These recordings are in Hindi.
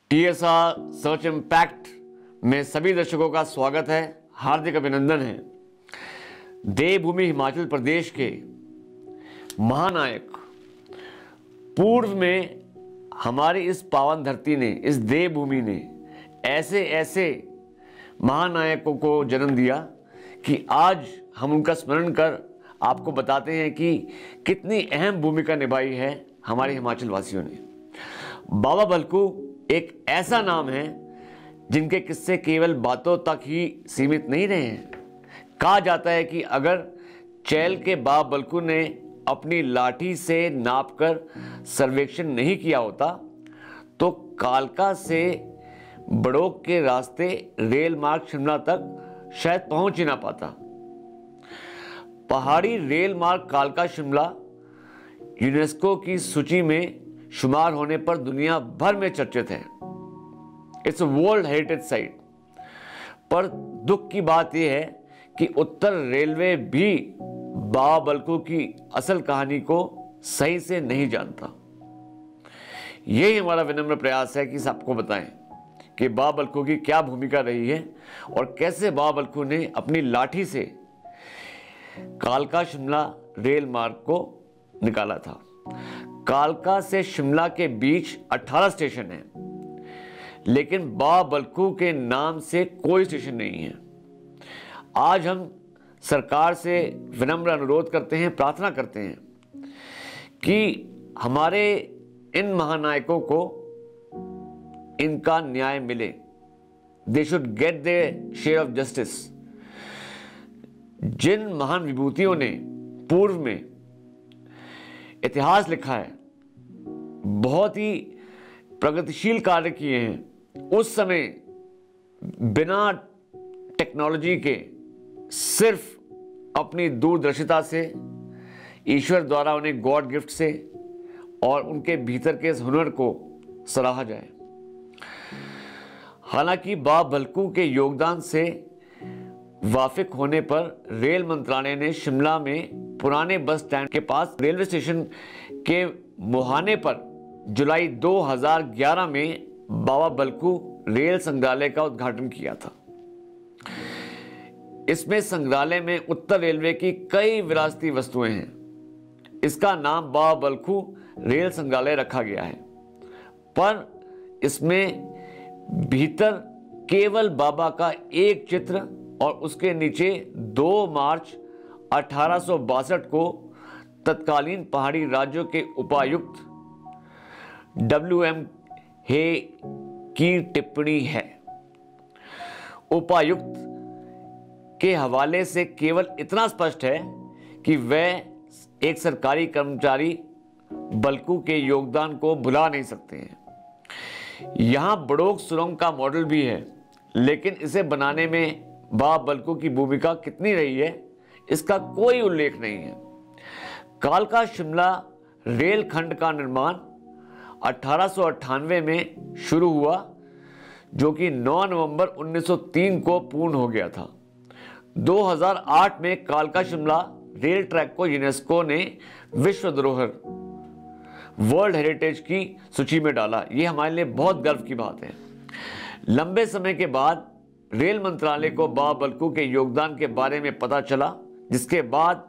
टीएसआर सर्च इम्पैक्ट में सभी दर्शकों का स्वागत है, हार्दिक अभिनंदन है। देवभूमि हिमाचल प्रदेश के महानायक पूर्व में हमारी इस पावन धरती ने, इस देवभूमि ने ऐसे ऐसे महानायकों को जन्म दिया कि आज हम उनका स्मरण कर आपको बताते हैं कि कितनी अहम भूमिका निभाई है हमारे हिमाचल वासियों ने। बाबा बलकू एक ऐसा नाम है जिनके किस्से केवल बातों तक ही सीमित नहीं रहे हैं। कहा जाता है कि अगर चैल के बाबा बलकू ने अपनी लाठी से नापकर सर्वेक्षण नहीं किया होता तो कालका से बड़ोग के रास्ते रेल मार्ग शिमला तक शायद पहुंच ही ना पाता। पहाड़ी रेल मार्ग कालका शिमला यूनेस्को की सूची में शुमार होने पर दुनिया भर में चर्चित है। It's world heritage site. पर दुख की बात यह है कि उत्तर रेलवे भी बाबा बलकू की असल कहानी को सही से नहीं जानता। यही हमारा विनम्र प्रयास है कि सबको बताएं कि बाबा बलकू की क्या भूमिका रही है और कैसे बाबा बलकू ने अपनी लाठी से कालका शिमला रेल मार्ग को निकाला था। कालका से शिमला के बीच 18 स्टेशन हैं, लेकिन बाबा बलकू के नाम से कोई स्टेशन नहीं है। आज हम सरकार से विनम्र अनुरोध करते हैं, प्रार्थना करते हैं कि हमारे इन महानायकों को इनका न्याय मिले। They should get their share of justice. जिन महान विभूतियों ने पूर्व में इतिहास लिखा है, बहुत ही प्रगतिशील कार्य किए हैं, उस समय बिना टेक्नोलॉजी के सिर्फ अपनी दूरदर्शिता से, ईश्वर द्वारा उन्हें गॉड गिफ्ट से और उनके भीतर के इस हुनर को सराहा जाए। हालांकि बाबा बलकू के योगदान से वाकिफ होने पर रेल मंत्रालय ने शिमला में पुराने बस स्टैंड के पास रेलवे स्टेशन के मुहाने पर जुलाई 2011 में बाबा बलकू रेल संग्रहालय का उद्घाटन किया था। इसमें संग्रहालय में उत्तर रेलवे की कई विरासती वस्तुएं हैं। इसका नाम बाबा बलकू रेल संग्रहालय रखा गया है, पर इसमें भीतर केवल बाबा का एक चित्र और उसके नीचे 2 मार्च 1862 को तत्कालीन पहाड़ी राज्यों के उपायुक्त WM हे की टिप्पणी है। उपायुक्त के हवाले से केवल इतना स्पष्ट है कि वह एक सरकारी कर्मचारी बलकू के योगदान को भुला नहीं सकते हैं। यहां बड़ोग सुरंग का मॉडल भी है, लेकिन इसे बनाने में बाबा बलकू की भूमिका कितनी रही है इसका कोई उल्लेख नहीं है। कालका शिमला रेल खंड का निर्माण 1898 में शुरू हुआ, जो कि 9 नवंबर 1903 को पूर्ण हो गया था। 2008 में कालका शिमला रेल ट्रैक को यूनेस्को ने विश्व धरोहर वर्ल्ड हेरिटेज की सूची में डाला। यह हमारे लिए बहुत गर्व की बात है। लंबे समय के बाद रेल मंत्रालय को बाबा बलकू के योगदान के बारे में पता चला, जिसके बाद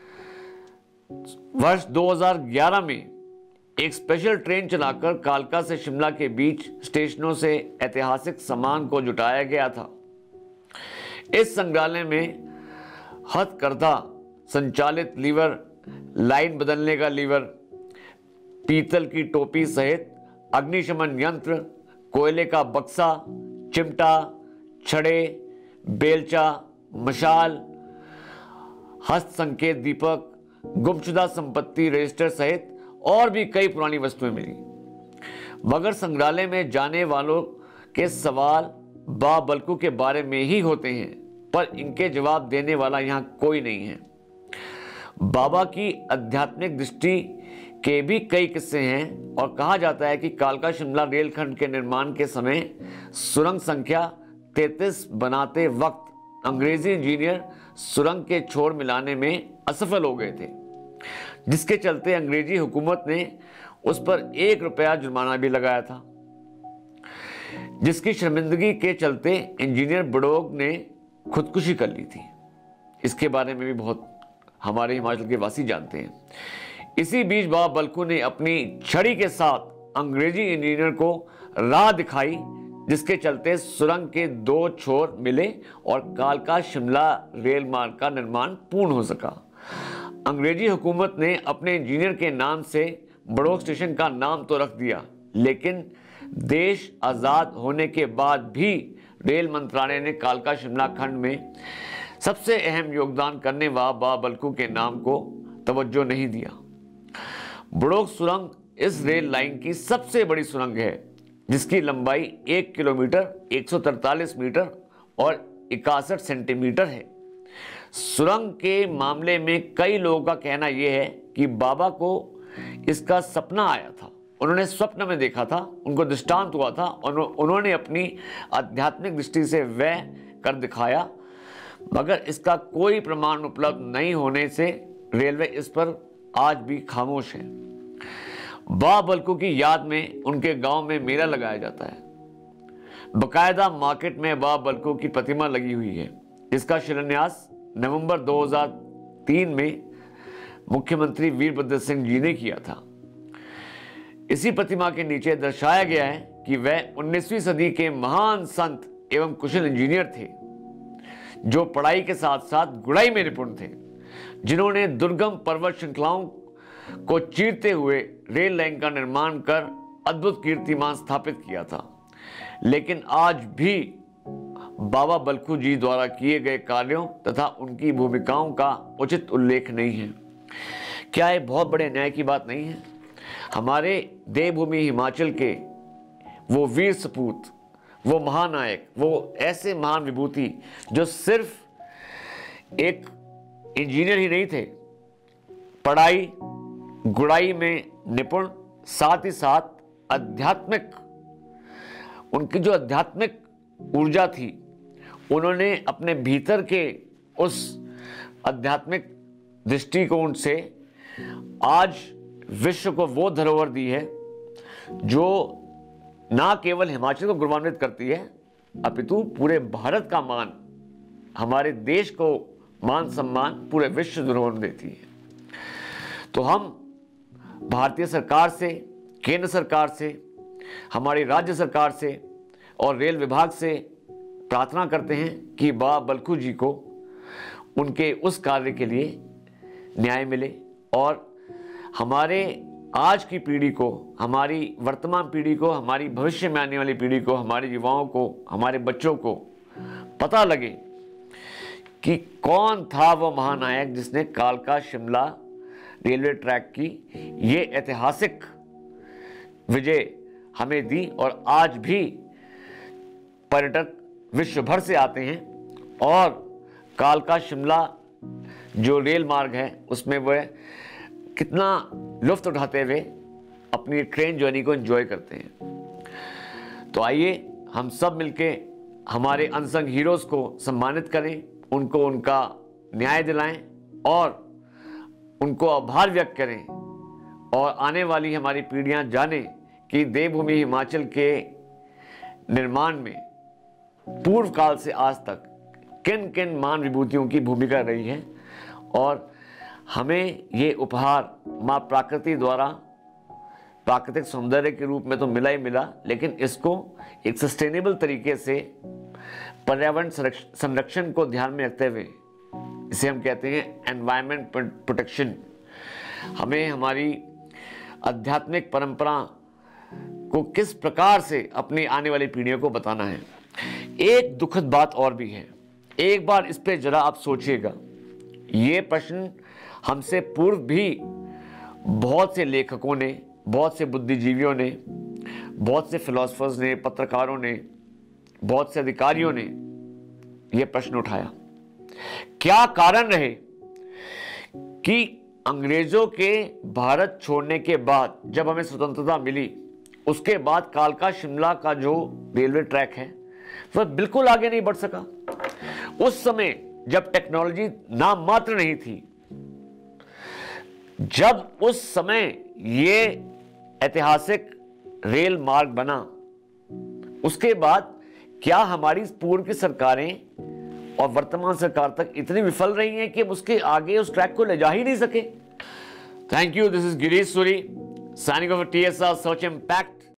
वर्ष 2011 में एक स्पेशल ट्रेन चलाकर कालका से शिमला के बीच स्टेशनों से ऐतिहासिक सामान को जुटाया गया था। इस संग्रहालय में हथकरघा संचालित लीवर, लाइन बदलने का लीवर, पीतल की टोपी सहित अग्निशमन यंत्र, कोयले का बक्सा, चिमटा, छड़े, बेलचा, मशाल, हस्त संकेत दीपक, गुमशुदा संपत्ति रजिस्टर सहित और भी कई पुरानी वस्तुएं मिली। मगर संग्रहालय में जाने वालों के सवाल बाबा बलकू के बारे में ही होते हैं, पर इनके जवाब देने वाला यहां कोई नहीं है। बाबा की आध्यात्मिक दृष्टि के भी कई किस्से हैं और कहा जाता है कि कालका शिमला रेलखंड के निर्माण के समय सुरंग संख्या 33 बनाते वक्त अंग्रेजी इंजीनियर सुरंग के छोर मिलाने में असफल हो गए थे, जिसके चलते अंग्रेजी हुकूमत ने उस पर 1 रुपया जुर्माना भी लगाया था। जिसकी शर्मिंदगी के चलते इंजीनियर बड़ोग ने खुदकुशी कर ली थी। इसके बारे में भी बहुत हमारे हिमाचल के वासी जानते हैं। इसी बीच बाबा बलखू ने अपनी छड़ी के साथ अंग्रेजी इंजीनियर को राह दिखाई, जिसके चलते सुरंग के 2 छोर मिले और कालका शिमला रेल मार्ग का निर्माण पूर्ण हो सका। अंग्रेजी हुकूमत ने अपने इंजीनियर के नाम से बड़ोग स्टेशन का नाम तो रख दिया, लेकिन देश आज़ाद होने के बाद भी रेल मंत्रालय ने कालका शिमला खंड में सबसे अहम योगदान करने वाले बाबा बलखू के नाम को तवज्जो नहीं दिया। बड़ोग सुरंग इस रेल लाइन की सबसे बड़ी सुरंग है, जिसकी लंबाई 1 किलोमीटर 143 मीटर और 61 सेंटीमीटर है। सुरंग के मामले में कई लोगों का कहना यह है कि बाबा को इसका सपना आया था, उन्होंने स्वप्न में देखा था, उनको दृष्टांत हुआ था और उन्होंने अपनी आध्यात्मिक दृष्टि से वह कर दिखाया, मगर इसका कोई प्रमाण उपलब्ध नहीं होने से रेलवे इस पर आज भी खामोश है। बाबा बलखू की याद में उनके गांव में मेला लगाया जाता है। बकायदा मार्केट में बाबा बलखू की प्रतिमा लगी हुई है। इसका शिलान्यास नवंबर 2003 में मुख्यमंत्री वीरभद्र सिंह जी ने किया था। इसी प्रतिमा के नीचे दर्शाया गया है कि वह 19वीं सदी के महान संत एवं कुशल इंजीनियर थे, जो पढ़ाई के साथ साथ गुड़ाई में निपुण थे, जिन्होंने दुर्गम पर्वत श्रृंखलाओं को चीरते हुए रेल लाइन का निर्माण कर अद्भुत कीर्तिमान स्थापित किया था। लेकिन आज भी बाबा बलखू जी द्वारा किए गए कार्यों तथा उनकी भूमिकाओं का उचित उल्लेख नहीं है। क्या ये बहुत बड़े न्याय की बात नहीं है? हमारे देवभूमि हिमाचल के वो वीर सपूत, वो महानायक, वो ऐसे महान विभूति जो सिर्फ एक इंजीनियर ही नहीं थे, पढ़ाई गुड़ाई में निपुण, साथ ही साथ आध्यात्मिक, उनकी जो आध्यात्मिक ऊर्जा थी, उन्होंने अपने भीतर के उस आध्यात्मिक दृष्टिकोण से आज विश्व को वो धरोहर दी है जो ना केवल हिमाचल को गौरवान्वित करती है, अपितु पूरे भारत का मान, हमारे देश को मान सम्मान पूरे विश्व धरोहर देती है। तो हम भारतीय सरकार से, केंद्र सरकार से, हमारी राज्य सरकार से और रेल विभाग से प्रार्थना करते हैं कि बाबा बलखू जी को उनके उस कार्य के लिए न्याय मिले और हमारे आज की पीढ़ी को, हमारी वर्तमान पीढ़ी को, हमारी भविष्य में आने वाली पीढ़ी को, हमारे युवाओं को, हमारे बच्चों को पता लगे कि कौन था वो महानायक जिसने कालका शिमला रेलवे ट्रैक की ये ऐतिहासिक विजय हमें दी और आज भी पर्यटक विश्व भर से आते हैं और कालका शिमला जो रेल मार्ग है उसमें वह कितना लुत्फ उठाते हुए अपनी ट्रेन जर्नी को एंजॉय करते हैं। तो आइए हम सब मिलके हमारे अनसंग हीरोज़ को सम्मानित करें, उनको उनका न्याय दिलाएं और उनको आभार व्यक्त करें और आने वाली हमारी पीढ़ियां जाने कि देवभूमि हिमाचल के निर्माण में पूर्व काल से आज तक किन किन महान विभूतियों की भूमिका रही है और हमें ये उपहार माँ प्रकृति द्वारा प्राकृतिक सौंदर्य के रूप में तो मिला ही मिला, लेकिन इसको एक सस्टेनेबल तरीके से पर्यावरण संरक्षण को ध्यान में रखते हुए, इसे हम कहते हैं एनवायरनमेंट प्रोटेक्शन, हमें हमारी आध्यात्मिक परंपरा को किस प्रकार से अपनी आने वाली पीढ़ियों को बताना है। एक दुखद बात और भी है, एक बार इस पे जरा आप सोचिएगा। ये प्रश्न हमसे पूर्व भी बहुत से लेखकों ने, बहुत से बुद्धिजीवियों ने, बहुत से फिलोसफर्स ने, पत्रकारों ने, बहुत से अधिकारियों ने यह प्रश्न उठाया, क्या कारण रहे कि अंग्रेजों के भारत छोड़ने के बाद जब हमें स्वतंत्रता मिली, उसके बाद कालका शिमला का जो रेलवे ट्रैक है वह बिल्कुल आगे नहीं बढ़ सका। उस समय जब टेक्नोलॉजी नाम मात्र नहीं थी, जब उस समय ये ऐतिहासिक रेल मार्ग बना, उसके बाद क्या हमारी पूर्व की सरकारें और वर्तमान सरकार तक इतनी विफल रही हैं कि उसके आगे उस ट्रैक को ले जा ही नहीं सके? Thank you. This is Girish Suri signing off TSR search impact.